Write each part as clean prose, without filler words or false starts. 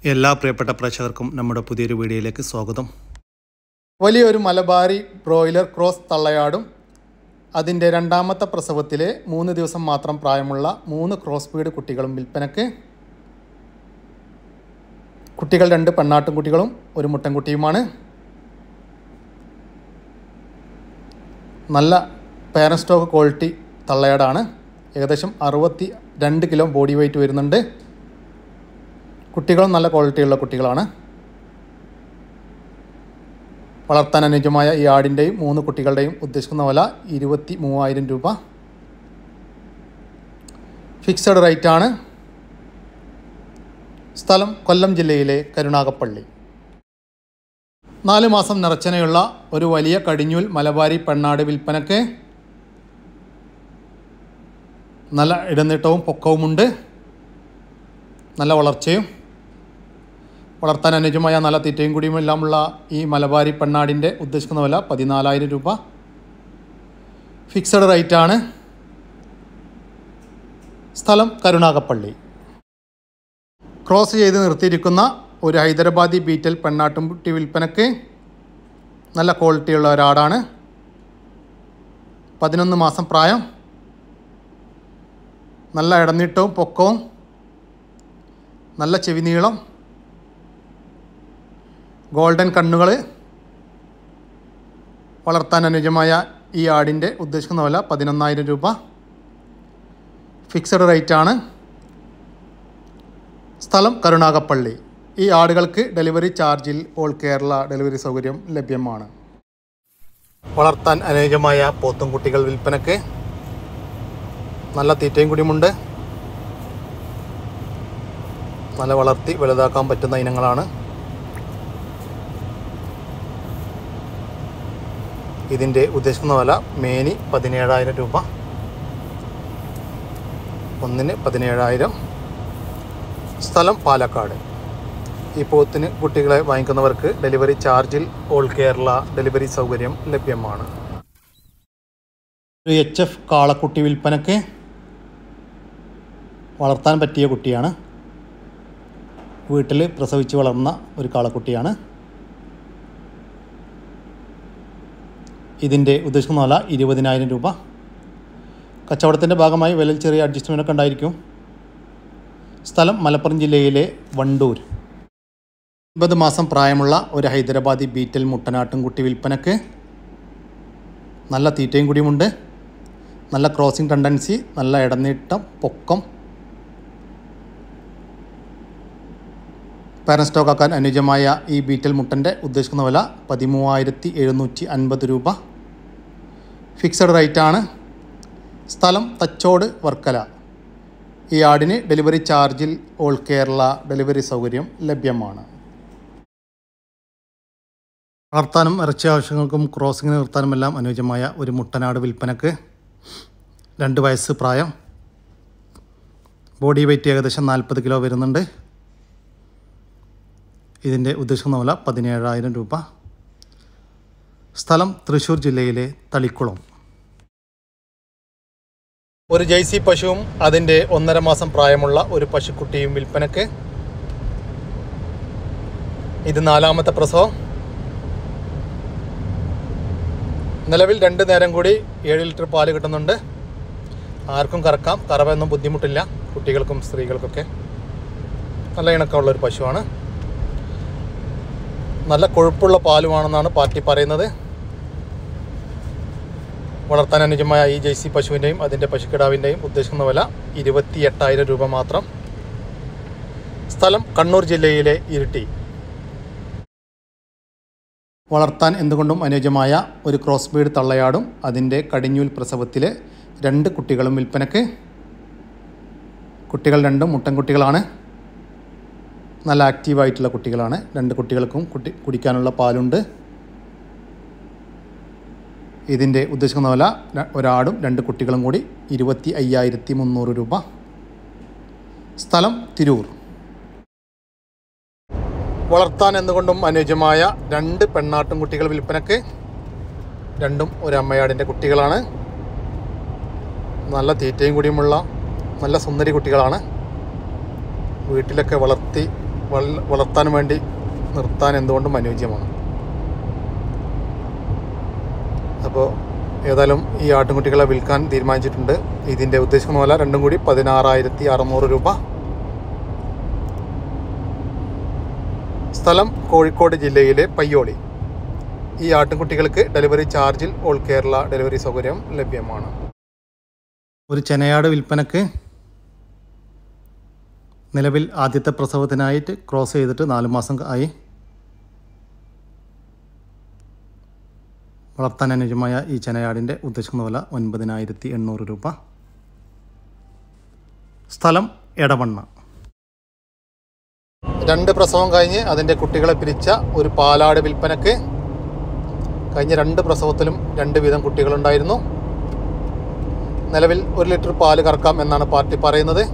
എല്ലാ പ്രിയപ്പെട്ട പ്രേക്ഷകർക്കും നമ്മുടെ പുതിയൊരു വീഡിയോയിലേക്ക് സ്വാഗതം. വലിയൊരു മലബാരി ബ്രോയിലർ ക്രോസ് തള്ളയാടും അതിൻ്റെ രണ്ടാമത്തെ പ്രസവത്തിലെ 3 ദിവസം മാത്രം പ്രായമുള്ള 3 ക്രോസ് ബീഡ് കുട്ടികളും വിൽപ്പനയ്ക്ക്. കുട്ടികൾ 2 പെണ്ണാട്ടും കുട്ടികളും 1 മുട്ടൻകുട്ടിയുമാണ്. നല്ല പാരന്റ് സ്റ്റോക്ക് ക്വാളിറ്റി തള്ളയാടാണ്. ഏകദേശം 62 കിലോ ബോഡി വെയ്റ്റ് വരുന്നുണ്ട്. കുട്ടികളും നല്ല ക്വാളിറ്റിയുള്ള കുട്ടികളാണ്. വളർത്താൻ അനുയോജ്യമായ ഈ ആടിൻ്റെയും 3 കുട്ടികളുടെയും ഉദ്ദേശിക്കുന്ന വില 23,000 രൂപ. ഫിക്സഡ് റേറ്റാണ്. സ്ഥലം കൊല്ലം ജില്ലയിലെ കരുനാഗപ്പള്ളി. 4 മാസം നിറച്ചനയുള്ള ഒരു വലിയ കടിഞ്ഞൂൽ മലബാരി പെണ്ണാട് വിൽപ്പനയ്ക്ക്. നല്ല ഇടനീട്ടവും പൊക്കവുമുണ്ട്. നല്ല വളർച്ചയും വളർത്താൻ അനുയോജ്യമായ നല്ല തീറ്റയും കൂടിയും എല്ലാമുള്ള ഈ മലബാരി പെണ്ണാടിൻ്റെ ഉദ്ദേശിക്കുന്ന വില 14,000 രൂപ. ഫിക്സഡ് റേറ്റാണ്. സ്ഥലം കരുനാഗപ്പള്ളി. ക്രോസ് ചെയ്ത് നിർത്തിയിരിക്കുന്ന ഒരു ഹൈദരാബാദി ബീറ്റൽ പെണ്ണാട്ടുംകുട്ടി വിൽപ്പനയ്ക്ക്. നല്ല ക്വാളിറ്റിയുള്ള ഒരാടാണ്. 11 മാസം പ്രായം. നല്ല ഇടനീട്ടവും പൊക്കവും നല്ല ചെവി നീളം, ഗോൾഡൻ കണ്ണുകൾ. വളർത്താൻ അനുയോജ്യമായ ഈ ആടിൻ്റെ ഉദ്ദേശിക്കുന്ന വില 11,000 രൂപ. ഫിക്സഡ് റേറ്റാണ്. സ്ഥലം കരുനാഗപ്പള്ളി. ഈ ആടുകൾക്ക് ഡെലിവറി ചാർജിൽ ഓൾ കേരള ഡെലിവറി സൗകര്യം ലഭ്യമാണ്. വളർത്താൻ അനുയോജ്യമായ പോത്തും കുട്ടികൾ വിൽപ്പനയ്ക്ക്. നല്ല തീറ്റയും കൂടിയുമുണ്ട്. നല്ല വളർത്തി വലുതാക്കാൻ പറ്റുന്ന ഇനങ്ങളാണ്. ഇതിൻ്റെ ഉദ്ദേശിക്കുന്ന വില മേനി 17,000 രൂപ. ഒന്നിന് 17,000. സ്ഥലം പാലക്കാട്. ഈ പോത്തിന് കുട്ടികളെ വാങ്ങിക്കുന്നവർക്ക് ഡെലിവറി ചാർജിൽ ഓൾ കേരള ഡെലിവറി സൗകര്യം ലഭ്യമാണ്. ഒരു HF കാളക്കുട്ടി വിൽപ്പനയ്ക്ക്. വളർത്താൻ പറ്റിയ കുട്ടിയാണ്. വീട്ടിൽ പ്രസവിച്ച് വളർന്ന ഒരു കാളക്കുട്ടിയാണ്. ഇതിൻ്റെ ഉദ്ദേശിക്കുന്ന വില 20,000 രൂപ. കച്ചവടത്തിൻ്റെ ഭാഗമായി വിലയിൽ ചെറിയ അഡ്ജസ്റ്റ്മെൻ്റൊക്കെ ഉണ്ടായിരിക്കും. സ്ഥലം മലപ്പുറം ജില്ലയിലെ വണ്ടൂർ. 9 മാസം പ്രായമുള്ള ഒരു ഹൈദരാബാദി ബീറ്റൽ മുട്ടനാട്ടുംകുട്ടി വിൽപ്പനയ്ക്ക്. നല്ല തീറ്റയും കൂടിയുമുണ്ട്. നല്ല ക്രോസിംഗ് ടെൻഡൻസി, നല്ല ഇടനീട്ടം, പൊക്കം. പാരന്റ് സ്റ്റോക്ക് ആക്കാൻ അനുയോജ്യമായ ഈ ബീറ്റൽ മുട്ടൻ്റെ ഉദ്ദേശിക്കുന്ന വില 13,750 രൂപ. ഫിക്സഡ് റേറ്റാണ്. സ്ഥലം തച്ചോട് വർക്കല. ഈ ആടിന് ഡെലിവറി ചാർജിൽ ഓൾ കേരള ഡെലിവറി സൗകര്യം ലഭ്യമാണ്. വളർത്താനും ഇറച്ചി ആവശ്യങ്ങൾക്കും ക്രോസിങ്ങിന് നിർത്താനുമെല്ലാം അനുയോജ്യമായ ഒരു മുട്ടനാട് വിൽപ്പനക്ക്. 2 വയസ്സ് പ്രായം. ബോഡി വെയ്റ്റ് ഏകദേശം 40 കിലോ വരുന്നുണ്ട്. ഇതിൻ്റെ ഉദ്ദേശിക്കുന്ന വില 17,000 രൂപ. സ്ഥലം തൃശ്ശൂർ ജില്ലയിലെ തളിക്കുളം. ഒരു ജേഴ്സി പശുവും അതിൻ്റെ 1.5 മാസം പ്രായമുള്ള ഒരു പശുക്കുട്ടിയും വിൽപ്പനക്ക്. ഇത് 4ാമത്തെ പ്രസവം. നിലവിൽ 2 നേരം കൂടി 7 ലിറ്റർ പാല് കിട്ടുന്നുണ്ട്. ആർക്കും കറക്കാം. കറവയൊന്നും ബുദ്ധിമുട്ടില്ല. കുട്ടികൾക്കും സ്ത്രീകൾക്കൊക്കെ നല്ല ഇണക്കമുള്ളൊരു പശുവാണ്. നല്ല കൊഴുപ്പുള്ള പാലുമാണെന്നാണ് പാർട്ടി പറയുന്നത്. വളർത്താൻ അനുയോജ്യമായ ഈ ജേഴ്സി പശുവിൻ്റെയും അതിൻ്റെ പശുക്കിടാവിൻ്റെയും ഉദ്ദേശിക്കുന്ന വില 28,000 രൂപ മാത്രം. സ്ഥലം കണ്ണൂർ ജില്ലയിലെ ഇരിട്ടി. വളർത്താൻ എന്തുകൊണ്ടും അനുയോജ്യമായ ഒരു ക്രോസ് ബീഡ് തള്ളയാടും അതിൻ്റെ കടിഞ്ഞൂൽ പ്രസവത്തിലെ 2 കുട്ടികളും വിൽപ്പനയ്ക്ക്. കുട്ടികൾ 2 മുട്ടൻകുട്ടികളാണ്. നല്ല ആക്റ്റീവായിട്ടുള്ള കുട്ടികളാണ്. 2 കുട്ടികൾക്കും കുടിക്കാനുള്ള പാലുണ്ട്. ഇതിൻ്റെ ഉദ്ദേശിക്കുന്ന വില ഒരാടും 2 കുട്ടികളും കൂടി 25,300 രൂപ. സ്ഥലം തിരൂർ. വളർത്താൻ എന്തുകൊണ്ടും അനുയോജ്യമായ 2 പെണ്ണാട്ടും കുട്ടികൾ വിൽപ്പനക്ക്. 2ഉം ഒരു അമ്മയാടിൻ്റെ കുട്ടികളാണ്. നല്ല തീറ്റയും കൂടിയുമുള്ള നല്ല സുന്ദരി കുട്ടികളാണ്. വീട്ടിലൊക്കെ വളർത്തി വളർത്താൻ വേണ്ടി നിർത്താൻ എന്തുകൊണ്ടും അനുയോജ്യമാണ്. അപ്പോൾ ഏതായാലും ഈ ആട്ടിൻകുട്ടികളെ വിൽക്കാൻ തീരുമാനിച്ചിട്ടുണ്ട്. ഇതിൻ്റെ ഉദ്ദേശിക്കുന്ന വില രണ്ടും കൂടി 16,600 രൂപ. സ്ഥലം കോഴിക്കോട് ജില്ലയിലെ പയ്യോളി. ഈ ആട്ടിൻകുട്ടികൾക്ക് ഡെലിവറി ചാർജിൽ ഓൾ കേരള ഡെലിവറി സൗകര്യം ലഭ്യമാണ്. ഒരു ചെനയാട് വിൽപ്പനക്ക് നിലവിൽ ആദ്യത്തെ പ്രസവത്തിനായിട്ട് ക്രോസ് ചെയ്തിട്ട് 4 മാസം ആയി. വളർത്താൻ അനുയോജ്യമായ ഈ ചെനയാടിൻ്റെ ഉദ്ദേശിക്കുന്ന വില 9,800 രൂപ. സ്ഥലം എടവണ്ണ. 2 പ്രസവം കഴിഞ്ഞ് അതിൻ്റെ കുട്ടികളെ പിരിച്ച ഒരു പാലാട് വിൽപ്പനക്ക്. കഴിഞ്ഞ 2 പ്രസവത്തിലും 2 വീതം കുട്ടികളുണ്ടായിരുന്നു. നിലവിൽ 1 ലിറ്റർ പാല് കറക്കാം എന്നാണ് പാർട്ടി പറയുന്നത്.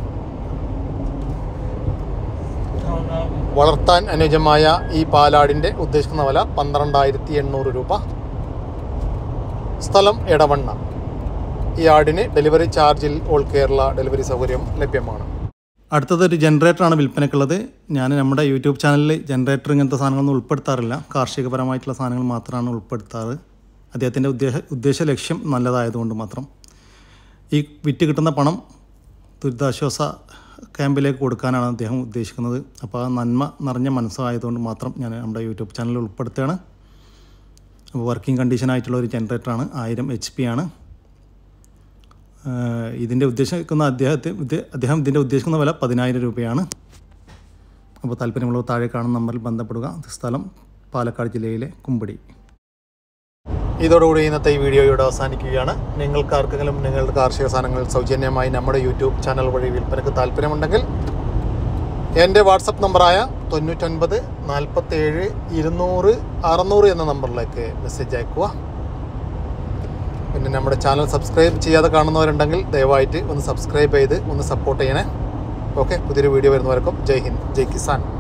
വളർത്താൻ അനുയോജ്യമായ ഈ പാലാടിൻ്റെ ഉദ്ദേശിക്കുന്ന വില 12,800 രൂപ. സ്ഥലം എടവണ്ണ. ഈ ആടിന് ഡെലിവറി ചാർജിൽ ഓൾ കേരള ഡെലിവറി സൗകര്യം ലഭ്യമാണ്. അടുത്തതൊരു ജനറേറ്ററാണ് വിൽപ്പനയ്ക്കുള്ളത്. ഞാൻ നമ്മുടെ യൂട്യൂബ് ചാനലിൽ ജനറേറ്റർ ഇങ്ങനത്തെ സാധനങ്ങളൊന്നും ഉൾപ്പെടുത്താറില്ല. കാർഷികപരമായിട്ടുള്ള സാധനങ്ങൾ മാത്രമാണ് ഉൾപ്പെടുത്താറ്. അദ്ദേഹത്തിൻ്റെ ഉദ്ദേശ ലക്ഷ്യം നല്ലതായതുകൊണ്ട് മാത്രം. ഈ വിറ്റ് കിട്ടുന്ന പണം ദുരിതാശ്വാസ ക്യാമ്പിലേക്ക് കൊടുക്കാനാണ് അദ്ദേഹം ഉദ്ദേശിക്കുന്നത്. അപ്പോൾ ആ നന്മ നിറഞ്ഞ മനസ്സായതുകൊണ്ട് മാത്രം ഞാൻ നമ്മുടെ യൂട്യൂബ് ചാനലിൽ ഉൾപ്പെടുത്തുകയാണ്. അപ്പോൾ വർക്കിംഗ് കണ്ടീഷനായിട്ടുള്ള ഒരു ജനറേറ്ററാണ്. 1000 HP ആണ്. ഇതിൻ്റെ ഉദ്ദേശിക്കുന്ന അദ്ദേഹം ഇതിൻ്റെ ഉദ്ദേശിക്കുന്ന വില 10,000 രൂപയാണ്. അപ്പോൾ താല്പര്യമുള്ളവർ താഴെ കാണുന്ന നമ്പറിൽ ബന്ധപ്പെടുക. സ്ഥലം പാലക്കാട് ജില്ലയിലെ കുമ്പടി. ഇതോടുകൂടി ഇന്നത്തെ ഈ വീഡിയോ ഇവിടെ അവസാനിക്കുകയാണ്. നിങ്ങൾക്ക് ആർക്കെങ്കിലും നിങ്ങളുടെ കാർഷിക സാധനങ്ങൾ സൗജന്യമായി നമ്മുടെ യൂട്യൂബ് ചാനൽ വഴി വിൽപ്പനയ്ക്ക് താല്പര്യമുണ്ടെങ്കിൽ എൻ്റെ വാട്സപ്പ് നമ്പറായ 99 47 200 600 എന്ന നമ്പറിലേക്ക് മെസ്സേജ് അയക്കുക. പിന്നെ നമ്മുടെ ചാനൽ സബ്സ്ക്രൈബ് ചെയ്യാതെ കാണുന്നവരുണ്ടെങ്കിൽ ദയവായിട്ട് ഒന്ന് സബ്സ്ക്രൈബ് ചെയ്ത് ഒന്ന് സപ്പോർട്ട് ചെയ്യണേ. ഓക്കെ, പുതിയൊരു വീഡിയോ വരുന്നവർക്കും ജയ് ഹിന്ദ്, ജയ് കിസാൻ.